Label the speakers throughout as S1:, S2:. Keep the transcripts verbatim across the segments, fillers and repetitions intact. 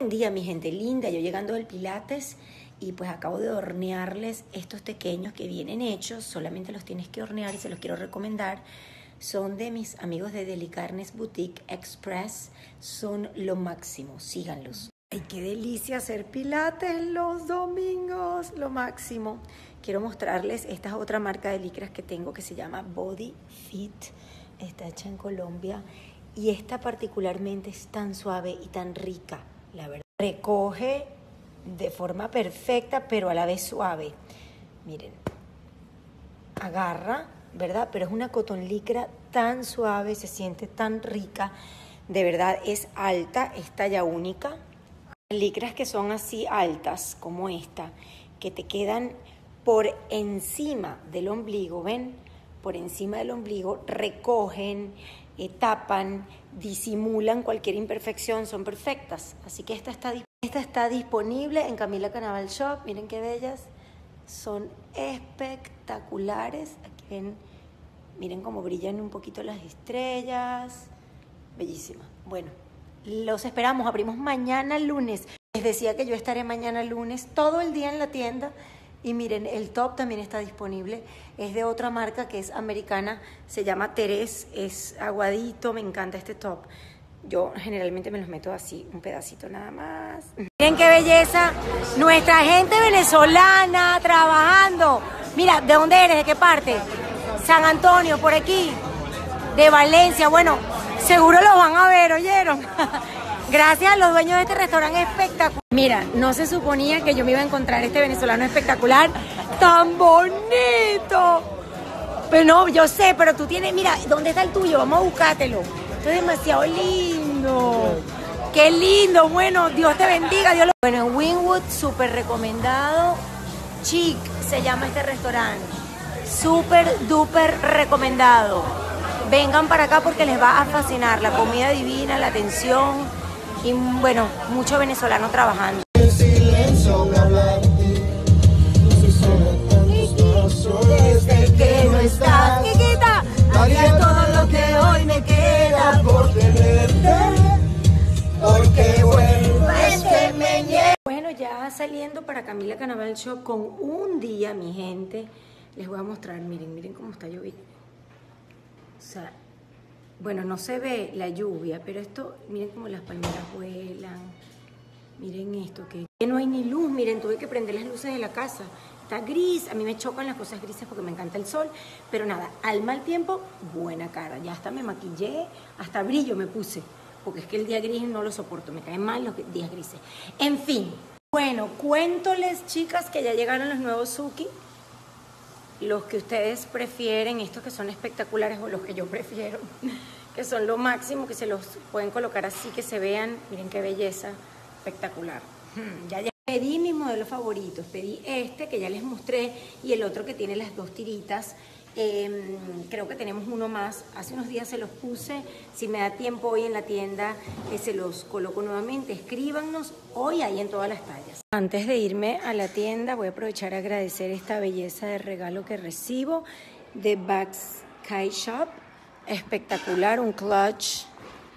S1: Buen día, mi gente linda, yo llegando del Pilates y pues acabo de hornearles estos pequeños que vienen hechos, solamente los tienes que hornear y se los quiero recomendar. Son de mis amigos de Delicarnes Boutique Express, son lo máximo, síganlos. Ay, qué delicia hacer Pilates los domingos, lo máximo. Quiero mostrarles esta otra marca de licras que tengo que se llama Body Fit, está hecha en Colombia y esta particularmente es tan suave y tan rica, la verdad. Recoge de forma perfecta, pero a la vez suave. Miren, agarra, ¿verdad? Pero es una cotton licra tan suave, se siente tan rica. De verdad, es alta, es talla única. Licras que son así altas, como esta, que te quedan por encima del ombligo, ¿ven? Por encima del ombligo, recogen, eh, tapan, disimulan cualquier imperfección, son perfectas. Así que esta está, esta está disponible en Camila Canaval Shop. Miren qué bellas, son espectaculares. Aquí ven, miren cómo brillan un poquito las estrellas, bellísima. Bueno, los esperamos, abrimos mañana lunes. Les decía que yo estaré mañana lunes todo el día en la tienda. Y miren, el top también está disponible, es de otra marca que es americana, se llama Terés, es aguadito, me encanta este top. Yo generalmente me los meto así, un pedacito nada más. Miren qué belleza, nuestra gente venezolana trabajando. Mira, ¿de dónde eres? ¿De qué parte? San Antonio, por aquí, de Valencia. Bueno, seguro los van a ver, ¿oyeron? Gracias a los dueños de este restaurante espectacular. Mira, no se suponía que yo me iba a encontrar este venezolano espectacular, tan bonito. Pero no, yo sé, pero tú tienes, mira, ¿dónde está el tuyo? Vamos a buscártelo. Esto es demasiado lindo. Qué lindo, bueno, Dios te bendiga. Dios lo... Bueno, en Wynwood, súper recomendado. Chic se llama este restaurante. Súper, duper recomendado. Vengan para acá porque les va a fascinar. La comida divina, la atención. Y bueno, mucho venezolano trabajando. Desde que no estás, chiquita, haría todo lo que hoy me queda por tenerte, porque vuelves que me lleva. Bueno, ya saliendo para Camila Canaval Shop con un día, mi gente, les voy a mostrar, miren, miren cómo está lloviendo. O sea, bueno, no se ve la lluvia, pero esto, miren cómo las palmeras vuelan. Miren esto, que no hay ni luz. Miren, tuve que prender las luces de la casa. Está gris, a mí me chocan las cosas grises porque me encanta el sol. Pero nada, al mal tiempo, buena cara. Ya hasta me maquillé, hasta brillo me puse. Porque es que el día gris no lo soporto, me caen mal los días grises. En fin, bueno, cuéntoles, chicas, que ya llegaron los nuevos Suki. Los que ustedes prefieren, estos que son espectaculares o los que yo prefiero, que son lo máximo, que se los pueden colocar así, que se vean, miren qué belleza, espectacular. Ya, ya pedí mis modelos favoritos, pedí este que ya les mostré y el otro que tiene las dos tiritas. Eh, creo que tenemos uno más, hace unos días se los puse, si me da tiempo hoy en la tienda eh, se los coloco nuevamente, escríbanos, hoy hay en todas las tallas. Antes de irme a la tienda voy a aprovechar a agradecer esta belleza de regalo que recibo de Bags Kai Shop, espectacular, un clutch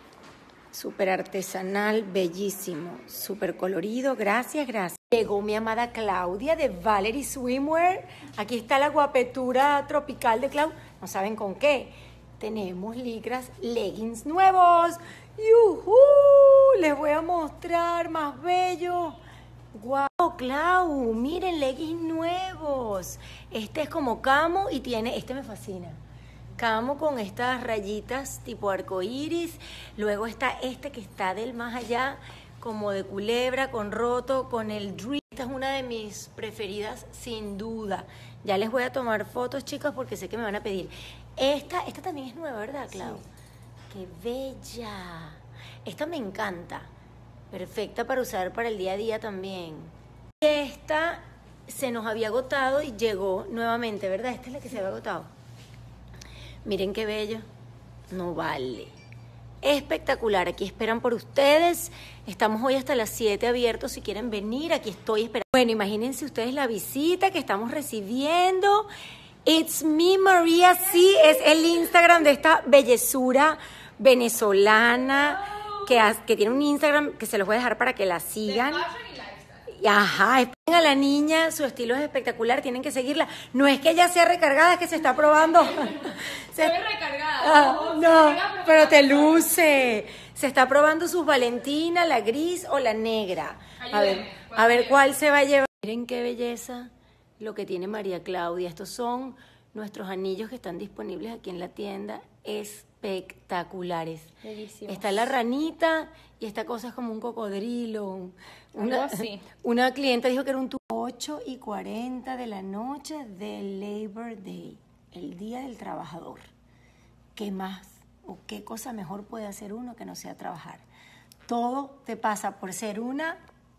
S1: súper artesanal, bellísimo, súper colorido, gracias, gracias. Llegó mi amada Claudia de Valerie Swimwear. Aquí está la guapetura tropical de Clau. No saben con qué. Tenemos licras, leggings nuevos. ¡Yujú! Les voy a mostrar más bello. ¡Guau, Clau! Miren, leggings nuevos. Este es como camo y tiene, este me fascina. Camo con estas rayitas tipo arcoíris. Luego está este que está del más allá, como de culebra, con roto, con el drip. Esta es una de mis preferidas, sin duda. Ya les voy a tomar fotos, chicas, porque sé que me van a pedir. Esta, esta también es nueva, ¿verdad, Clau? Sí. ¡Qué bella! Esta me encanta. Perfecta para usar para el día a día también. Esta se nos había agotado y llegó nuevamente, ¿verdad? Esta es la que se había agotado. Miren qué bello. No vale. Espectacular, aquí esperan por ustedes. Estamos hoy hasta las siete abiertos si quieren venir, aquí estoy esperando. Bueno, imagínense ustedes la visita que estamos recibiendo. It's me, María, sí, es el Instagram de esta bellezura venezolana que, que tiene un Instagram que se los voy a dejar para que la sigan. Ajá, esperen a la niña, su estilo es espectacular, tienen que seguirla. No es que ella sea recargada, es que se está probando. Se
S2: ve recargada.
S1: Ah, no, no, pero te luce. Se está probando sus Valentina, la gris o la negra. A ver, a ver cuál se va a llevar. Miren qué belleza lo que tiene María Claudia. Estos son nuestros anillos que están disponibles aquí en la tienda. Espectaculares.
S2: Bellísimos.
S1: Está la ranita y esta cosa es como un cocodrilo. Una,
S2: Algo así.
S1: Una clienta dijo que era un tubo. ocho y cuarenta de la noche del Labor Day, el Día del Trabajador. ¿Qué más o qué cosa mejor puede hacer uno que no sea trabajar? Todo te pasa por ser una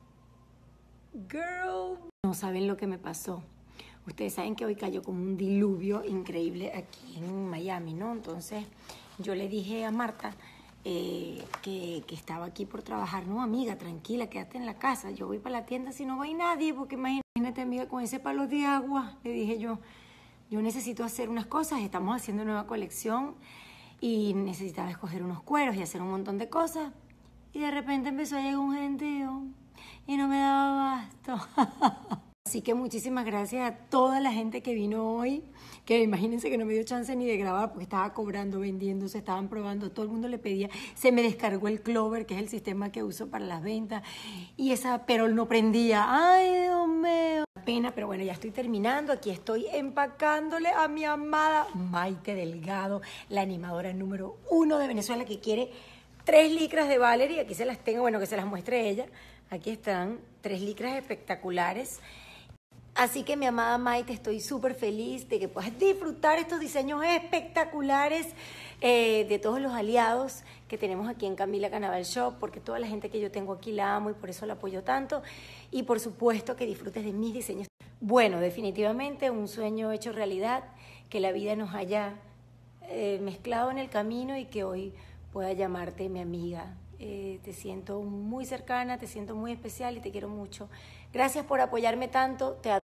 S1: girl. No saben lo que me pasó. Ustedes saben que hoy cayó como un diluvio increíble aquí en Miami, ¿no? Entonces yo le dije a Marta eh, que, que estaba aquí por trabajar. No, amiga, tranquila, quédate en la casa. Yo voy para la tienda si no va nadie, porque imagínate, amiga, con ese palo de agua. Le dije yo, yo necesito hacer unas cosas. Estamos haciendo una nueva colección y necesitaba escoger unos cueros y hacer un montón de cosas. Y de repente empezó a llegar un gentío y no me daba abasto. Así que muchísimas gracias a toda la gente que vino hoy, que imagínense que no me dio chance ni de grabar porque estaba cobrando, vendiendo, se estaban probando, todo el mundo le pedía, se me descargó el Clover, que es el sistema que uso para las ventas, y esa, pero no prendía. Ay, Dios mío. Pena, pero bueno, ya estoy terminando, aquí estoy empacándole a mi amada Maite Delgado, la animadora número uno de Venezuela, que quiere tres licras de Valerie. Aquí se las tengo, bueno, que se las muestre ella. Aquí están, tres licras espectaculares. Así que mi amada Maite, estoy súper feliz de que puedas disfrutar estos diseños espectaculares eh, de todos los aliados que tenemos aquí en Camila Canaval Shop, porque toda la gente que yo tengo aquí la amo y por eso la apoyo tanto. Y por supuesto que disfrutes de mis diseños. Bueno, definitivamente un sueño hecho realidad, que la vida nos haya eh, mezclado en el camino y que hoy pueda llamarte mi amiga. Eh, te siento muy cercana, te siento muy especial y te quiero mucho. Gracias por apoyarme tanto. Te